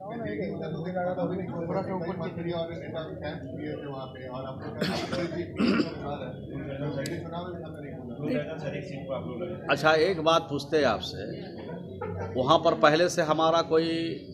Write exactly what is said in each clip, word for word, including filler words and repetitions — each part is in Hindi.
अच्छा, एक बात पूछते हैं आपसे, वहाँ पर पहले से हमारा कोई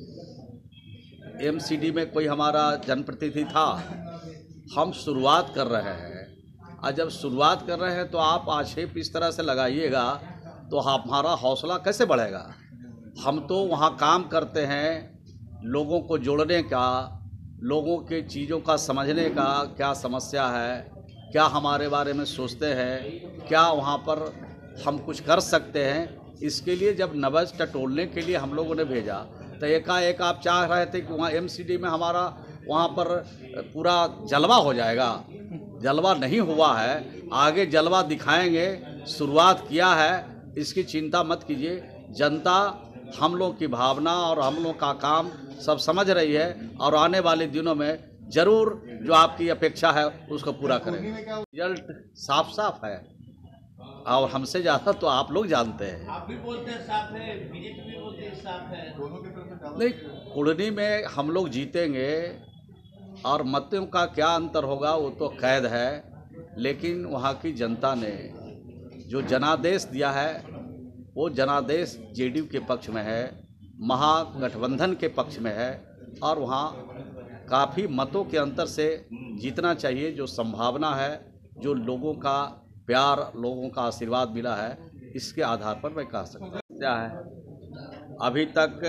एमसीडी में कोई हमारा जनप्रतिनिधि था? हम शुरुआत कर रहे हैं, और जब शुरुआत कर रहे हैं तो आप आक्षेप इस तरह से लगाइएगा तो हमारा हौसला कैसे बढ़ेगा? हम तो वहाँ काम करते हैं लोगों को जोड़ने का, लोगों के चीज़ों का समझने का, क्या समस्या है, क्या हमारे बारे में सोचते हैं, क्या वहाँ पर हम कुछ कर सकते हैं। इसके लिए जब नब्ज टटोलने के लिए हम लोगों ने भेजा तो एकाएक आप चाह रहे थे कि वहाँ एमसीडी में हमारा वहाँ पर पूरा जलवा हो जाएगा। जलवा नहीं हुआ है, आगे जलवा दिखाएंगे। शुरुआत किया है, इसकी चिंता मत कीजिए। जनता हम लोग की भावना और हम लोग का काम सब समझ रही है, और आने वाले दिनों में जरूर जो आपकी अपेक्षा है उसको पूरा करेंगे। रिजल्ट साफ साफ है, और हमसे ज़्यादा तो आप लोग जानते हैं। आप भी बोलते हैं साफ है, बीजेपी भी बोलते हैं साफ है। नहीं, कुड़नी में हम लोग जीतेंगे, और मतों का क्या अंतर होगा वो तो कैद है। लेकिन वहाँ की जनता ने जो जनादेश दिया है वो जनादेश जेडीयू के पक्ष में है, महागठबंधन के पक्ष में है, और वहाँ काफ़ी मतों के अंतर से जीतना चाहिए। जो संभावना है, जो लोगों का प्यार, लोगों का आशीर्वाद मिला है, इसके आधार पर मैं कह सकता हूँ। क्या है, अभी तक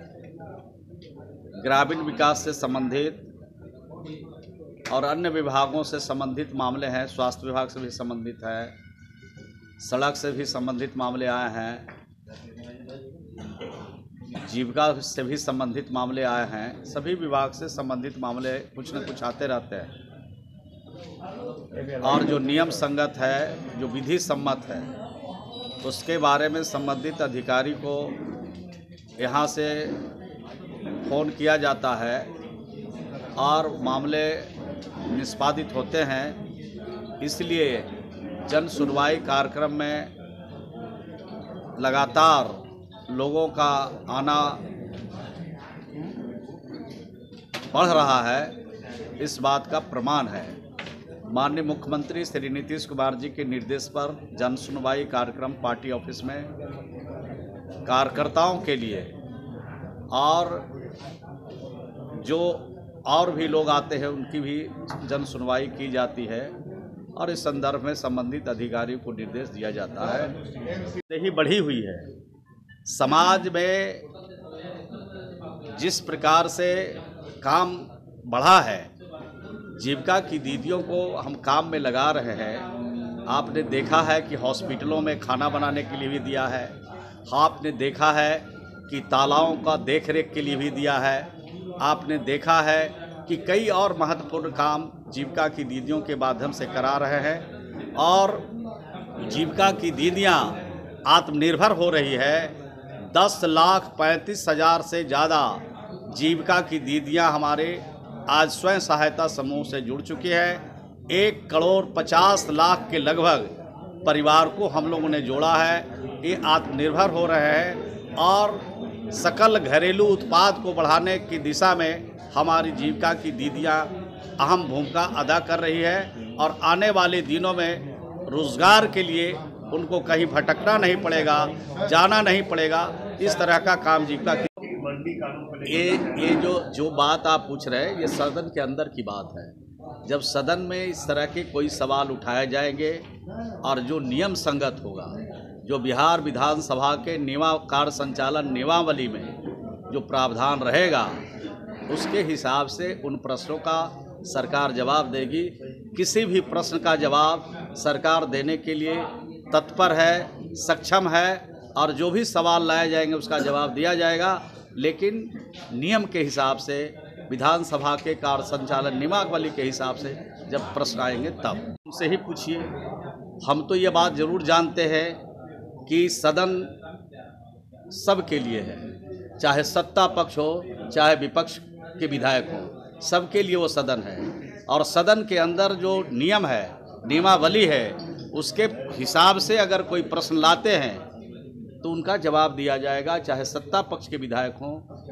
ग्रामीण विकास से संबंधित और अन्य विभागों से संबंधित मामले हैं, स्वास्थ्य विभाग से भी संबंधित है, सड़क से भी संबंधित मामले आए हैं, जीविका से भी संबंधित मामले आए हैं। सभी विभाग से संबंधित मामले कुछ न कुछ आते रहते हैं, और जो नियम संगत है, जो विधि सम्मत है, उसके बारे में संबंधित अधिकारी को यहाँ से फ़ोन किया जाता है और मामले निष्पादित होते हैं। इसलिए जन सुनवाई कार्यक्रम में लगातार लोगों का आना बढ़ रहा है, इस बात का प्रमाण है। माननीय मुख्यमंत्री श्री नीतीश कुमार जी के निर्देश पर जन सुनवाई कार्यक्रम पार्टी ऑफिस में कार्यकर्ताओं के लिए, और जो और भी लोग आते हैं उनकी भी जन सुनवाई की जाती है, और इस संदर्भ में संबंधित अधिकारियों को निर्देश दिया जाता है। यही बढ़ी हुई है समाज में, जिस प्रकार से काम बढ़ा है, जीविका की दीदियों को हम काम में लगा रहे हैं। आपने देखा है कि हॉस्पिटलों में खाना बनाने के लिए भी दिया है, आपने देखा है कि तालाबों का देखरेख के लिए भी दिया है, आपने देखा है कि कई और महत्वपूर्ण काम जीविका की दीदियों के माध्यम से करा रहे हैं, और जीविका की दीदियां आत्मनिर्भर हो रही है। दस लाख पैंतीस हज़ार से ज़्यादा जीविका की दीदियां हमारे आज स्वयं सहायता समूह से जुड़ चुकी है। एक करोड़ पचास लाख के लगभग परिवार को हम लोगों ने जोड़ा है। ये आत्मनिर्भर हो रहे हैं, और सकल घरेलू उत्पाद को बढ़ाने की दिशा में हमारी जीविका की दीदियां अहम भूमिका अदा कर रही है, और आने वाले दिनों में रोजगार के लिए उनको कहीं भटकना नहीं पड़ेगा, जाना नहीं पड़ेगा। इस तरह का काम जीविका की ये ये जो जो बात आप पूछ रहे हैं, ये सदन के अंदर की बात है। जब सदन में इस तरह के कोई सवाल उठाए जाएंगे, और जो नियम संगत होगा, जो बिहार विधानसभा के नियमा कार्य संचालन नियमावली में जो प्रावधान रहेगा, उसके हिसाब से उन प्रश्नों का सरकार जवाब देगी। किसी भी प्रश्न का जवाब सरकार देने के लिए तत्पर है, सक्षम है, और जो भी सवाल लाए जाएंगे उसका जवाब दिया जाएगा। लेकिन नियम के हिसाब से, विधानसभा के कार्य संचालन नियमावली के हिसाब से जब प्रश्न आएंगे तब उनसे ही पूछिए। हम तो ये बात ज़रूर जानते हैं कि सदन सबके लिए है, चाहे सत्ता पक्ष हो चाहे विपक्ष के विधायक हो, सबके लिए वो सदन है। और सदन के अंदर जो नियम है, नियमावली है, उसके हिसाब से अगर कोई प्रश्न लाते हैं तो उनका जवाब दिया जाएगा, चाहे सत्ता पक्ष के विधायक हों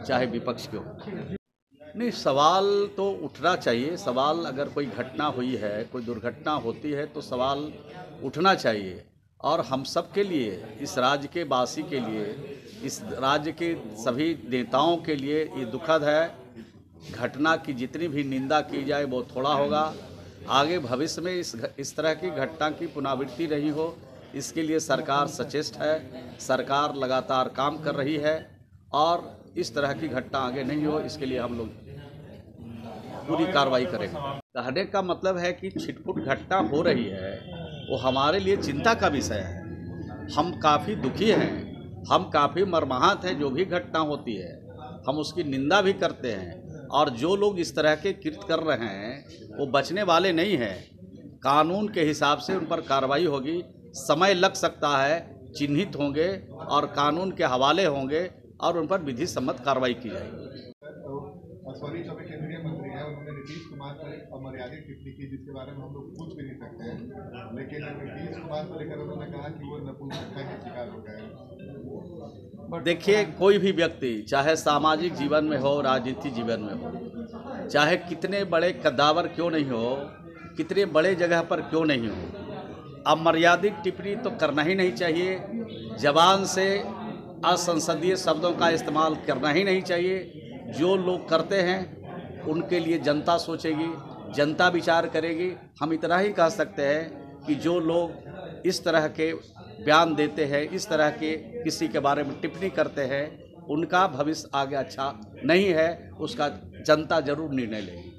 चाहे विपक्ष के हो। नहीं, सवाल तो उठना चाहिए। सवाल अगर कोई घटना हुई है, कोई दुर्घटना होती है तो सवाल उठना चाहिए। और हम सब के लिए, इस राज्य के वासी के लिए, इस राज्य के सभी नेताओं के लिए ये दुखद है। घटना की जितनी भी निंदा की जाए वो थोड़ा होगा। आगे भविष्य में इस इस तरह की घटना की पुनरावृत्ति नहीं हो, इसके लिए सरकार सचेष्ट है। सरकार लगातार काम कर रही है और इस तरह की घटना आगे नहीं हो, इसके लिए हम लोग पूरी कार्रवाई करेंगे। कहने का मतलब है कि छिटपुट घटना हो रही है, वो हमारे लिए चिंता का विषय है। हम काफ़ी दुखी हैं, हम काफ़ी मर्माहत हैं। जो भी घटना होती है हम उसकी निंदा भी करते हैं, और जो लोग इस तरह के कृत्य कर रहे हैं वो बचने वाले नहीं हैं। कानून के हिसाब से उन पर कार्रवाई होगी। समय लग सकता है, चिन्हित होंगे और कानून के हवाले होंगे और उन पर विधि सम्मत कार्रवाई की जाएगी। सॉरी चौबे केंद्रीय मंत्री हैं, उन्होंने नीतीश कुमार पर अमर्यादित टिप्पणी की जिसके बारे में हम लोग पूछ भी नहीं सकते हैं, लेकिन नीतीश कुमार को लेकर उन्होंने कहा कि वो नपुंसकता के शिकार हो गए। देखिए, कोई भी व्यक्ति चाहे सामाजिक जीवन में हो, राजनीतिक जीवन में हो, चाहे कितने बड़े कद्दावर क्यों नहीं हो, कितने बड़े जगह पर क्यों नहीं हो, अमर्यादित टिप्पणी तो करना ही नहीं चाहिए। जबान से असंसदीय शब्दों का इस्तेमाल करना ही नहीं चाहिए। जो लोग करते हैं उनके लिए जनता सोचेगी, जनता विचार करेगी। हम इतना ही कह सकते हैं कि जो लोग इस तरह के बयान देते हैं, इस तरह के किसी के बारे में टिप्पणी करते हैं, उनका भविष्य आगे अच्छा नहीं है, उसका जनता जरूर निर्णय लेगी।